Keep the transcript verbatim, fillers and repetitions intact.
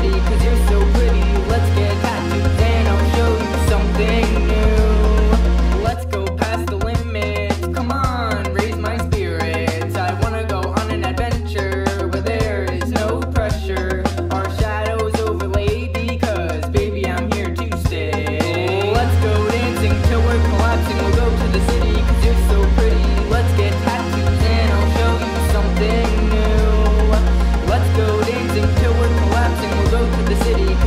city, cause you're so pretty. Let's get tattoos and I'll show you something new. Let's go past the limits, come on, raise my spirits. I wanna go on an adventure where there is no pressure. Our shadows overlaid because, baby, I'm here to stay. Let's go dancing till we're collapsing. We'll go to the city cause you're so pretty. Let's get tattoos and I'll show you something new. Let's go dancing till we're collapsing. We'll go to the city